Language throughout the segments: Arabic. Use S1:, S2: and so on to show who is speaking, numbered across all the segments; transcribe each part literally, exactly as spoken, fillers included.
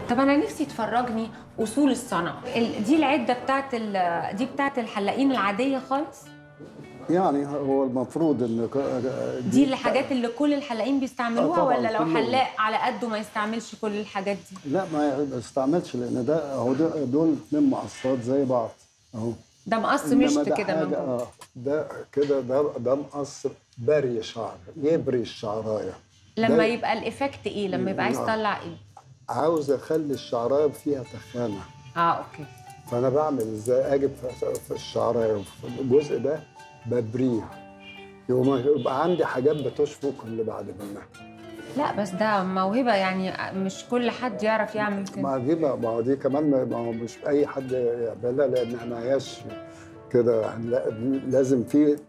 S1: طب انا نفسي تفرجني اصول الصنعه. ال- دي العده بتاعت ال- دي بتاعت الحلاقين العاديه خالص؟
S2: يعني هو المفروض ان
S1: دي الحاجات اللي كل الحلاقين بيستعملوها؟
S2: آه طبعاً
S1: ولا لو
S2: كلهم.
S1: حلاق على قده ما يستعملش كل الحاجات دي؟
S2: لا ما يستعملش، لان ده اهو ده- دول اتنين مقصات زي بعض اهو.
S1: ده مقص
S2: انما
S1: مشط
S2: ده
S1: كده من
S2: حاجه
S1: جوه.
S2: اه ده كده ده ده مقص بري شعر، يبري الشعرايه.
S1: لما
S2: ده
S1: يبقى الايفكت ايه؟ لما يبقى عايز
S2: آه.
S1: يطلع ايه؟
S2: عاوز اخلي الشعرايه فيها تخانه.
S1: اه اوكي.
S2: فانا بعمل ازاي؟ اجيب في- في الشعرايه في الجزء ده ببريه، يبقى يبقى عندي حاجات بتشفق اللي بعد منها.
S1: لا بس ده موهبه يعني، مش كل حد يعرف يعمل كده.
S2: ما دي ما هو دي كمان ما هو مش اي حد يعملها، لانها ما هياش كده يعني. لا- لازم في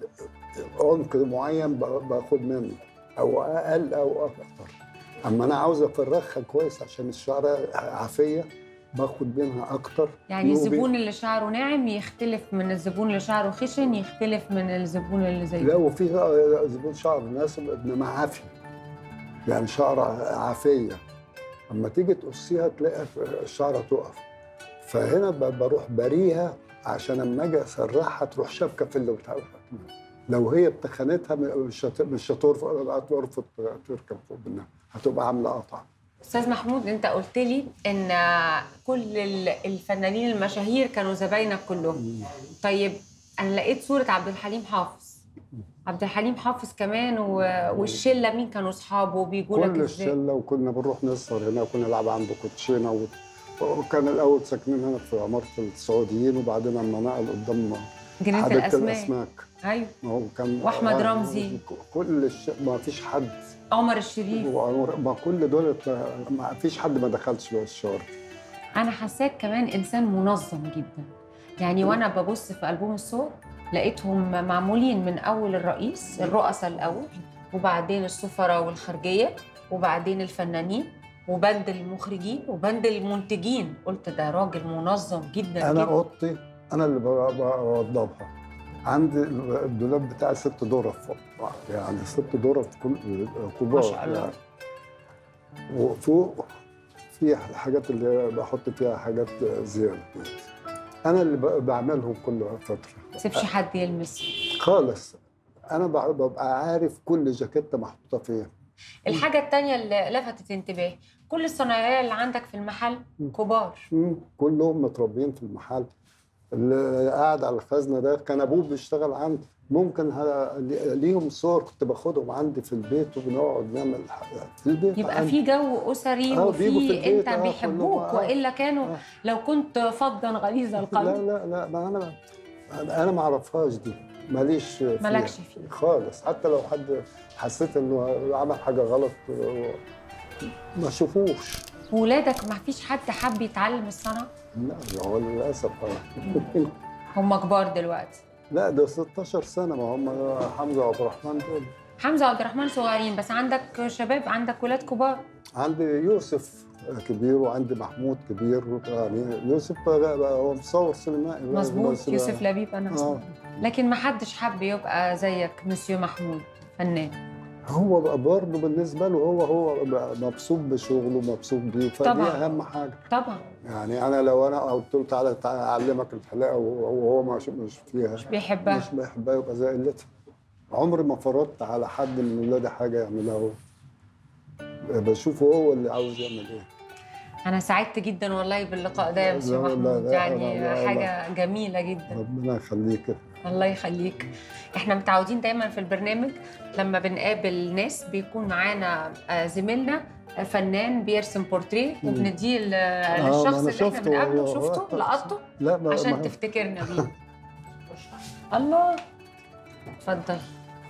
S2: عمق معين ب- باخد منه، او اقل او اكتر. اما انا عاوز افرخها كويس عشان الشعره عافيه، باخد منها اكتر.
S1: يعني
S2: يوبي-
S1: الزبون اللي شعره ناعم يختلف من الزبون اللي شعره خشن، يختلف من الزبون اللي زي
S2: لا،
S1: ده.
S2: وفي زبون شعر مناسب انما عافي، يعني شعره عافيه. اما تيجي تقصيها تلاقي الشعره تقف. فهنا ب- بروح بريها عشان اما اجي اسرحها تروح شابكه في اللي بتاعها. لو هي بتخانتها مش هت- مش هترفض هترفض تركب فوق منها، هتبقى عامله قطع.
S1: استاذ محمود، انت قلت لي ان كل ال- الفنانين المشاهير كانوا زباينك كلهم. طيب انا لقيت صوره عبد الحليم حافظ. عبد الحليم حافظ كمان و... والشله مين كانوا اصحابه بيجوا لك
S2: كل
S1: ازاي؟
S2: الشله، وكنا بنروح نسهر هنا وكنا نلعب عنده كوتشينه و... وكان الاول ساكنين هنا في عماره السعوديين، وبعدين لما نقل قدام
S1: جنينه
S2: حديقه
S1: الاسماك.
S2: الاسماك.
S1: ايوه.
S2: هو كان
S1: وأحمد
S2: آه،
S1: رمزي.
S2: كل الش... ما فيش حد.
S1: عمر الشريف.
S2: ما كل دول ما فيش حد ما دخلش جوه الشارع.
S1: انا حاساك كمان انسان منظم جدا. يعني وانا ببص في البوم الصور لقيتهم معمولين من اول الرئيس، الرؤساء الاول، وبعدين السفراء والخارجيه، وبعدين الفنانين، وبند المخرجين، وبند المنتجين. قلت ده راجل منظم جدا
S2: انا
S1: جدا.
S2: اوضتي انا اللي ب- بوضبها. عندي الدولاب بتاعي ست دورف، يعني ست دورف كل كبار.
S1: ما شاء الله.
S2: يعني. وفوق في الحاجات اللي بحط فيها حاجات زياده. انا اللي ب- بعملهم كل فتره.
S1: ما تسيبش حد يلمس.
S2: خالص. انا ب- ببقى عارف كل جاكيته محطوطه فين.
S1: الحاجه الثانيه اللي لفتت انتباهي، كل الصنايعيه اللي عندك في المحل كبار.
S2: مم. كلهم متربيين في المحل. اللي قاعد على الخزنه ده كان ابوه بيشتغل عندي. ممكن ه- ليهم صور كنت باخدهم عندي في البيت وبنقعد نعمل في البيت.
S1: يبقى
S2: عندي.
S1: في جو اسري،
S2: آه، بيجوا في
S1: وفي
S2: البيت،
S1: انت
S2: آه،
S1: بيحبوك،
S2: كلهم، آه.
S1: والا كانوا
S2: آه.
S1: لو كنت فظا غليظ
S2: لا
S1: القلب.
S2: لا لا، ما انا انا ما اعرفهاش دي، ماليش فيها.
S1: مالكش فيها
S2: خالص. حتى لو حد حسيت انه عمل حاجه غلط ما اشوفوش.
S1: وولادك ما فيش حد حب يتعلم الصنعه؟
S2: لا هو للاسف. آه.
S1: هم كبار دلوقتي.
S2: لا ده ستاشر سنه، ما هم حمزه وعبد الرحمن دول.
S1: حمزه وعبد الرحمن صغيرين، بس عندك شباب، عندك ولاد كبار.
S2: عندي يوسف كبير وعندي محمود كبير. يعني يوسف بقى هو مصور سينمائي.
S1: مظبوط، يوسف لبيب. انا
S2: آه.
S1: آه. لكن ما حدش حب يبقى زيك مسيو محمود فنان.
S2: هو بقى برضه بالنسبه له هو هو بقى مبسوط بشغله، مبسوط بيه، فدي
S1: طبعاً.
S2: اهم حاجه.
S1: طبعا.
S2: يعني انا لو انا قلت له تعالى تعالى اعلمك الحلاقه وهو مش مش فيها،
S1: مش بيحبها.
S2: مش بيحبها، يبقى زي قلتها. عمري ما فرضت على حد من ولادي حاجه يعملها هو. بشوفه هو اللي عاوز يعمل ايه.
S1: انا سعدت جدا والله باللقاء ده يا مسيو
S2: لا، لا،
S1: محمود.
S2: لا،
S1: يعني
S2: لا، لا، لا.
S1: حاجه جميله جدا.
S2: ربنا يخليك.
S1: الله يخليك. احنا متعودين دايما في البرنامج لما بنقابل ناس بيكون معانا آه، زميلنا آه، فنان بيرسم بورتريه، وبنديه ل-
S2: آه،
S1: للشخص
S2: ما أنا
S1: اللي احنا
S2: شفته
S1: بنقابله.
S2: والله.
S1: شفته؟ لقطته؟
S2: لا ما
S1: عشان
S2: ما
S1: تفتكرنا بيه. الله. اتفضل.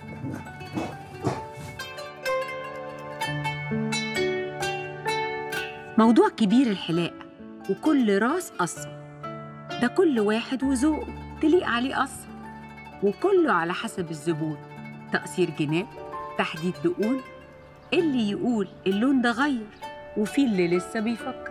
S1: موضوع كبير الحلاقة، وكل راس قصة. ده كل واحد وذوقه تليق عليه قصة، وكله على حسب الزبون. تقصير جناب، تحديد دقون، اللي يقول اللون ده غير، وفي اللي لسه بيفكر.